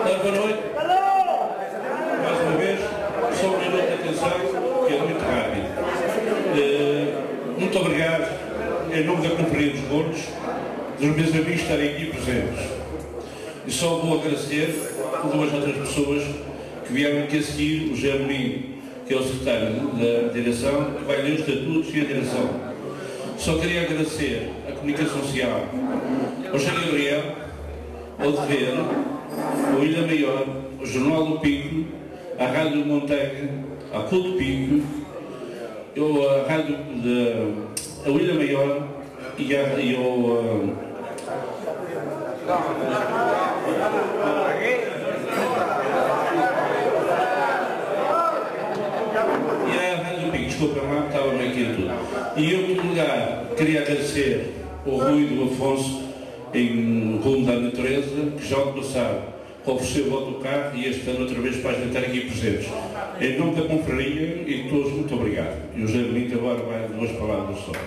Boa noite. Mais uma vez, só um minuto de atenção, que é muito rápido. Muito obrigado, em nome da Conferência dos Gordos, dos meus amigos estarem aqui presentes. E só vou agradecer a duas outras pessoas que vieram aqui a seguir, o Germino, que é o secretário da direção, que vai ler os estatutos e a direção. Só queria agradecer à Comunicação Social, ao José Gabriel, ao Dever, ao Ilha Maior, ao Jornal do Pico, à Rádio Montanha, à Culto Pico, à Rádio ao Ilha Maior e à Rádio Pico, desculpa lá, estava bem aqui tudo. E em outro lugar, queria agradecer ao Rui do Afonso, em rumo da natureza, que já ano passado ofereceu o autocarro e este ano outra vez para estar aqui presentes. Em nome da confraria e de todos, muito obrigado. E o José Benito agora vai duas palavras só.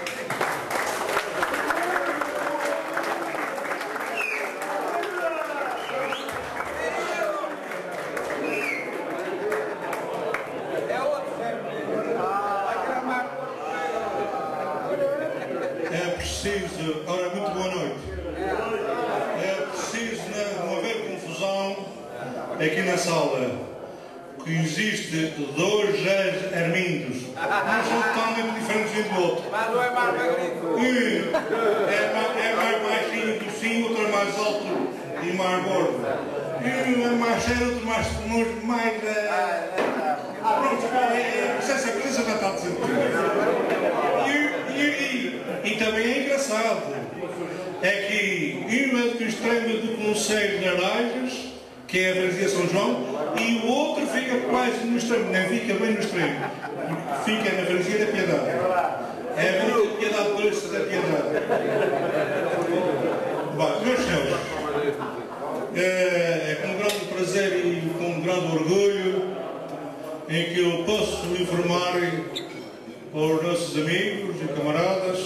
É preciso, ora, muito boa noite. É preciso não haver confusão aqui na sala, que existe dois Hermindos, mas são totalmente diferentes um do outro. Mas não é mais Margarito. É mais baixinho que o sim, outro é mais alto e mais gordo. Um é mais sério, outro mais. Pronto, essa coisa já está desentendida. E também é engraçado, é que um é do extremo do Conselho de Arajas, que é a freguesia São João, e o outro fica quase no extremo, não fica bem no extremo, fica na freguesia da Piedade. É muita piedade por isso da Piedade. Bom, meus senhores, é com grande prazer e com grande orgulho em que eu posso informar aos nossos amigos e camaradas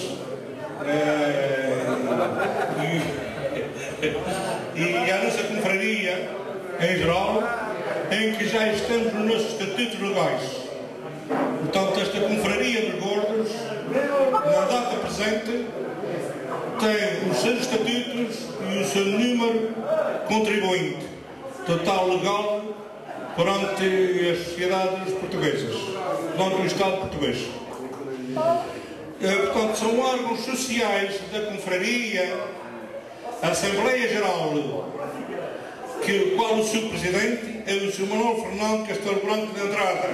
e à nossa confraria em geral, em que já estamos nos nossos estatutos legais. Portanto, esta confraria dos gordos, na data presente, tem os seus estatutos e o seu número contribuinte, total legal perante as sociedades portuguesas, perante o Estado português. Portanto, são órgãos sociais da confraria, a Assembleia Geral, o qual o seu presidente é o Sr. Manuel Fernando Castelo Branco de Andrada.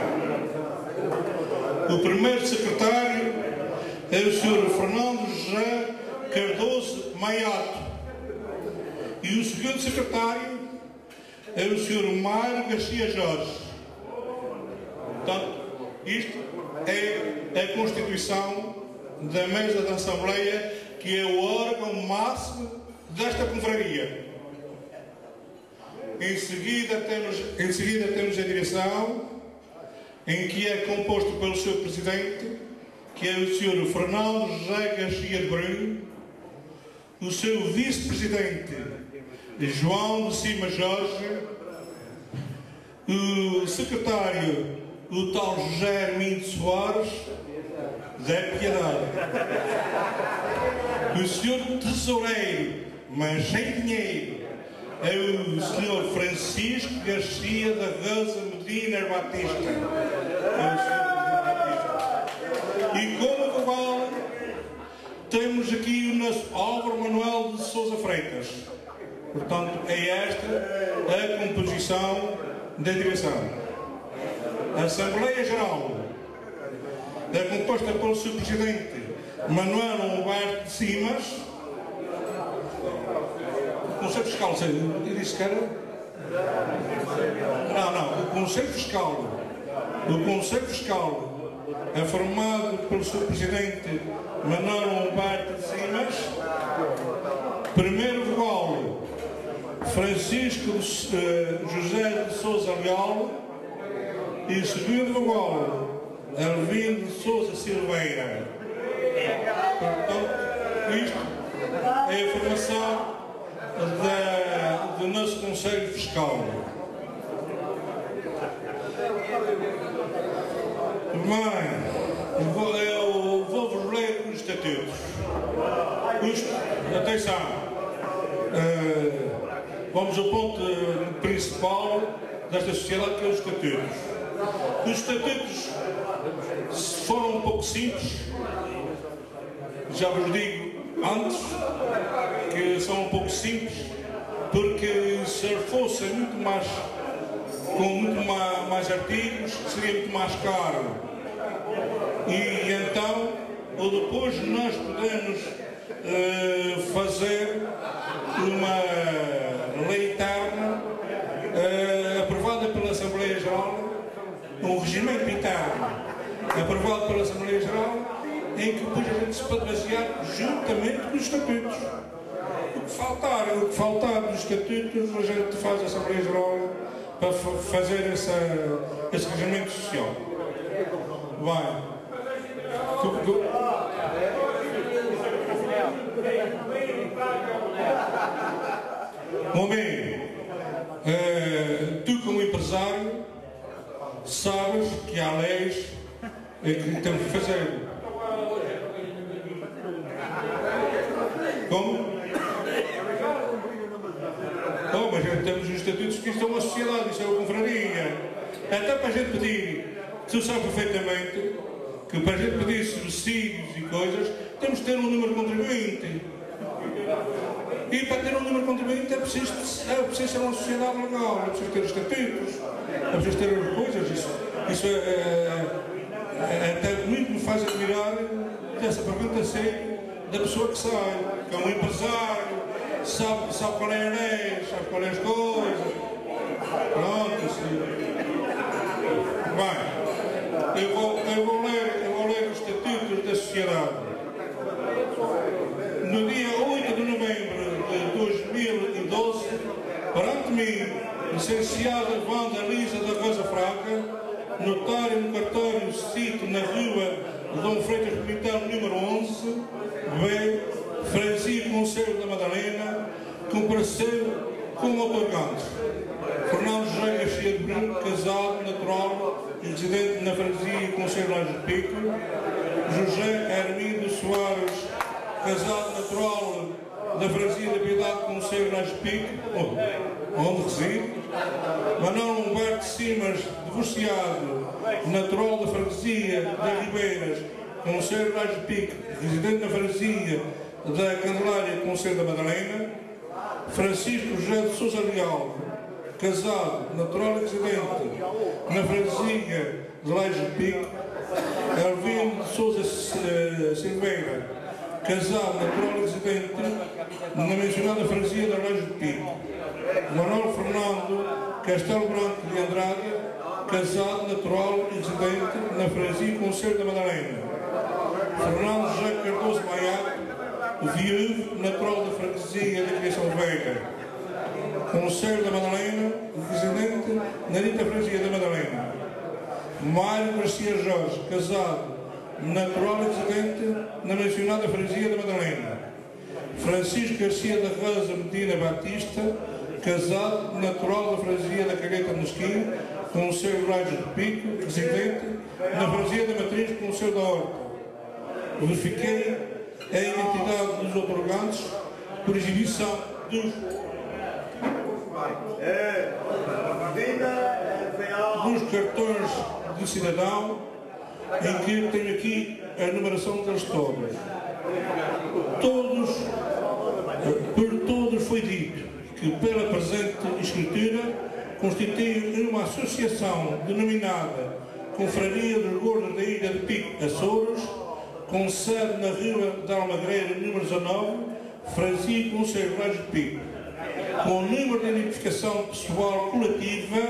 O primeiro secretário é o Sr. Fernando José Cardoso Maiato. E o segundo secretário é o Sr. Mário Garcia Jorge. Portanto, isto é a Constituição da Mesa da Assembleia, que é o órgão máximo desta confraria. Em seguida temos a direção, em que é composto pelo seu presidente, que é o Sr. Fernando José Garcia de Brun, o seu vice-presidente, João de Cima Jorge, o secretário, o tal José Hermínio Soares, Zé Piedade, o senhor tesoureiro, mas sem dinheiro, é o senhor Francisco Garcia da Rosa Medina Batista. E como vogal, temos aqui o nosso Álvaro Manuel de Sousa Freitas. Portanto, é esta a composição da direção. A Assembleia Geral é composta pelo seu presidente Manuel Humberto de Simas. O Conselho Fiscal, eu disse que era? Não, o Conselho Fiscal. O Conselho Fiscal é formado pelo seu presidente Manuel Humberto de Simas. Primeiro vogal, Francisco José de Sousa Leal. E segundo vogal, Alvino de Sousa Silveira. Portanto, isto é a formação do nosso Conselho Fiscal. Bem, eu vou-vos ler os estatutos. Atenção, vamos ao ponto principal desta sociedade, que é os estatutos. Os estatutos foram um pouco simples, já vos digo antes que são um pouco simples, porque se fossem muito mais, com muito mais artigos, seria muito mais caro. E então, ou depois nós podemos fazer uma lei interna aprovada pela Assembleia Geral, um regimento interno aprovado pela Assembleia Geral, em que depois a gente se pode basear juntamente com os estatutos. O que faltar dos estatutos, a gente faz a Assembleia Geral para fazer esse regimento social. Vai. Homem, tu como empresário sabes que há leis que temos que fazer. Como? Oh, mas temos os estatutos que isto é uma sociedade, isto é uma confraria. Até para a gente pedir, tu sabes perfeitamente que para a gente pedir subsídios e coisas, temos que ter um número de contribuinte. E para ter um número de contribuinte é preciso ser uma sociedade legal, é preciso ter estatutos, é preciso ter as coisas. Isso até muito me faz admirar dessa pergunta ser da pessoa que sai, que é um empresário, sabe qual é a lei, sabe qual é as coisas. Pronto, assim. Bem, eu vou ler os estatutos da sociedade. No dia 8 de novembro de 2012, perante mim, licenciada Wanda Lisa da Rosa Fraca, notário no cartório sítio na rua Dom Freitas Pimentão, número 11, B, Freguesia Conselho da Madalena, compareceu como otorgante Fernando José Garcia de Brito, casado, natural e residente na Freguesia Conselho Laje de Pico; José Hermídio Soares, casado, natural da Freguesia da Piedade, Conselho Laje de Pico, onde reside; Manuel Humberto Simas, divorciado, natural da Freguesia das Ribeiras, Conselho Laje de Pico, residente na Freguesia da Candelária, Conselho da Madalena; Francisco José de Sousa Leal, casado, natural e residente na Freguesia de Laje de Pico; Elvino de Sousa Silveira, casado, natural e residente na mencionada Freguesia da Laje de Pico; Manuel Fernando Castelo Branco de Andrade, casado, natural e residente na Freguesia Conselho da Madalena; Fernando José Cardoso Maiato, viúvo, natural da Freguesia da Criação Velha, Conselho da Madalena, residente na dita Freguesia da Madalena; Mário Garcia Jorge, casado, natural e residente na mencionada Freguesia da Madalena; Francisco Garcia da Rosa Medina Batista, casado, natural da Freguesia da Calheta de Mesquim, Conselho de Laje de Pico, residente na Freguesia da Matriz, Conselho da Horta. Verifiquei a identidade dos otorgantes por exibição dos cartões de cidadão, em que tenho aqui a numeração deles todos. Por todos foi dito que pela presente escritura constitui uma associação denominada Confraria dos Gordos da Ilha de Pico, Açores, com sede na Rua da Almagreira, número 19, Freguesia Conselho de Laje de Pico, com o número de identificação pessoal coletiva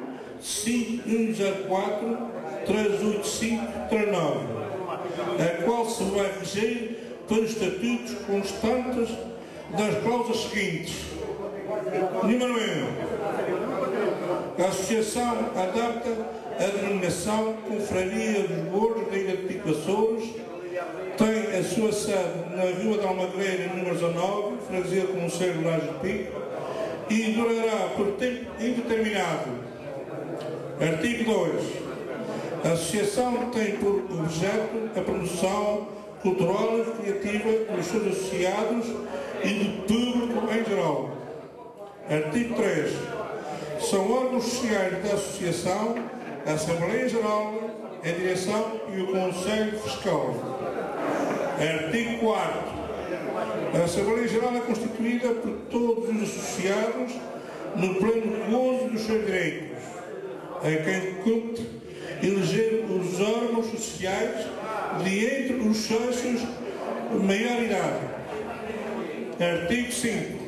5104-385-39, a qual se vai reger pelos estatutos constantes das cláusulas seguintes. Número 1. A Associação adapta a denominação Confraria dos Gordos da Ilha de Pico, Açores, tem a sua sede na Rua da Almagreira, número 19, Freguesia do Conselho de Laje de Pico, e durará por tempo indeterminado. Artigo 2. A associação tem por objeto a promoção cultural e criativa dos seus associados e do público em geral. Artigo 3. São órgãos sociais da associação a Assembleia Geral, a Direção e o Conselho Fiscal. Artigo 4. A Assembleia Geral é constituída por todos os associados no pleno gozo dos seus direitos, a quem compete eleger os órgãos sociais de entre os sócios de maior idade. Artigo 5.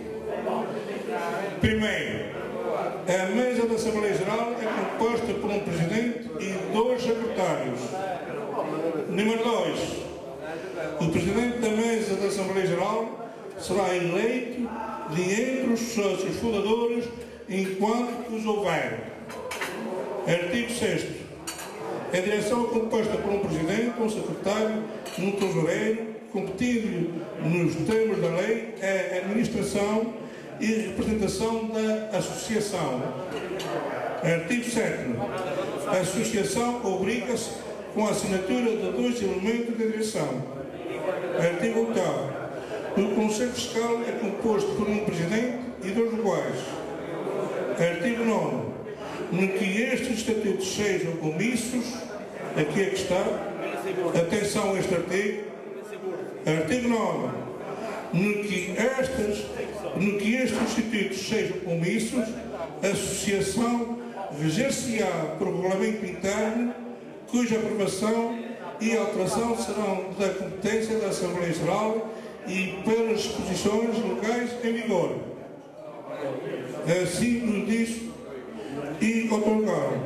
Primeiro, a mesa da Assembleia Geral é composta por um presidente e 2 secretários. Número 2. O presidente da mesa da Assembleia Geral será eleito de entre os sócios fundadores enquanto os houver. Artigo 6. A direção é composta por um presidente, um secretário e um tesoureiro, competindo nos termos da lei a administração e representação da associação. Artigo 7. A associação obriga-se com a assinatura de 2 elementos da direção. Artigo 8. O Conselho Fiscal é composto por um presidente e 2 iguais. Artigo 9. No que estes estatutos sejam omissos, aqui é que está, atenção a este artigo. Artigo 9. No que estes institutos sejam omissos, a associação reger-se-á por regulamento interno, cuja aprovação e alteração serão da competência da Assembleia Geral e pelas disposições legais em vigor. Assim nos diz e outorgaram.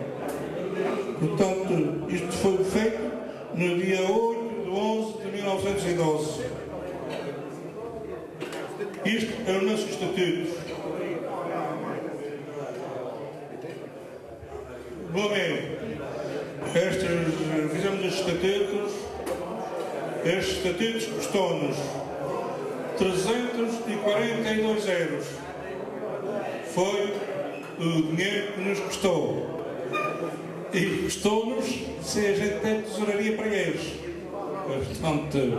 Portanto, isto foi feito no dia 8 de 11 de 1912. Isto é o nosso estatuto. Bom, fizemos os estatutos. Estes estatutos custou-nos 342 euros. Foi o dinheiro que nos custou. E custou-nos se a gente tem tesouraria para eles. Portanto,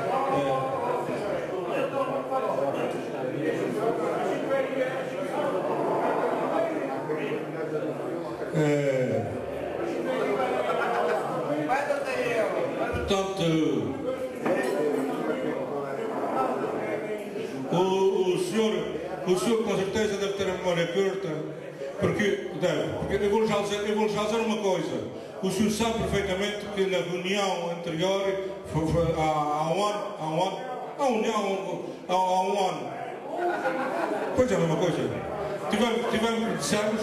o senhor com certeza deve ter a memória curta, porque eu vou já dizer uma coisa. O senhor sabe perfeitamente que na reunião anterior, há um ano, pois é a mesma coisa, dissemos,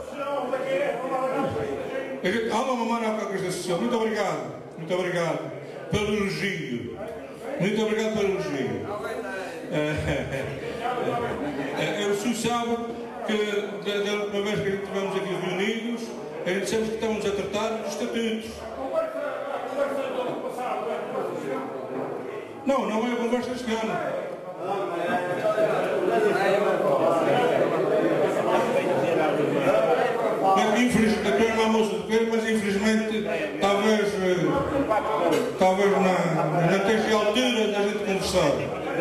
há uma memória à Constituição. Muito obrigado pelo elogio. Muito obrigado pelo elogio. O senhor sabe que da última vez que estivemos aqui reunidos, a gente dissemos que estamos a tratar dos estatutos. Não é a conversa este ano. Infelizmente, não é moço de ver, mas infelizmente talvez não esteja a altura da gente conversar.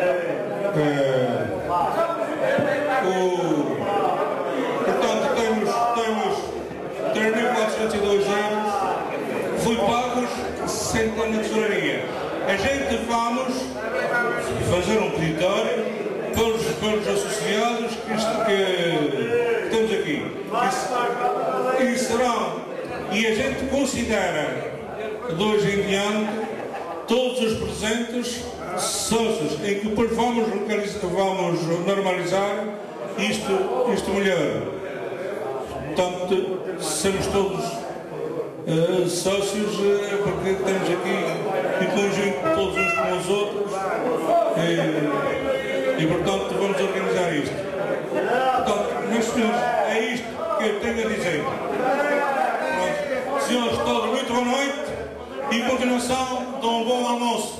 Portanto, temos 3.402 euros, fui pagos sem ter na tesouraria. A gente vamos fazer um peditório pelos associados que temos aqui. E a gente considera de hoje em diante todos os presentes sócios, em que depois vamos normalizar isto melhor. Portanto, somos todos sócios, porque estamos aqui em conjunto todos uns com os outros e portanto vamos organizar isto. Portanto, meus senhores, é isto que eu tenho a dizer. Pronto. Senhores, todos, muito boa noite e em continuação de um bom almoço.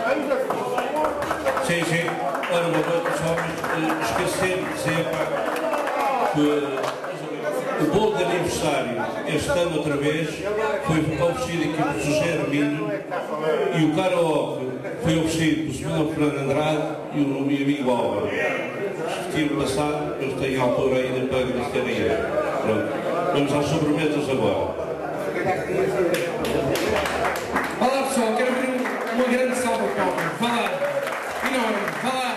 Sim. Ora, boa noite, só esquecer de dizer, o bolo de aniversário, este ano outra vez, foi oferecido aqui por José Hermínio, e o karaoke foi oferecido por Sr. Fernando Andrade e o amigo Álvaro. Estive passado, eu tenho altura ainda para agradecer a ele. Pronto. Vamos às sobremesas agora. Vá lá, pessoal, quero abrir uma grande salva de palmas. Vá lá, enorme, vá lá.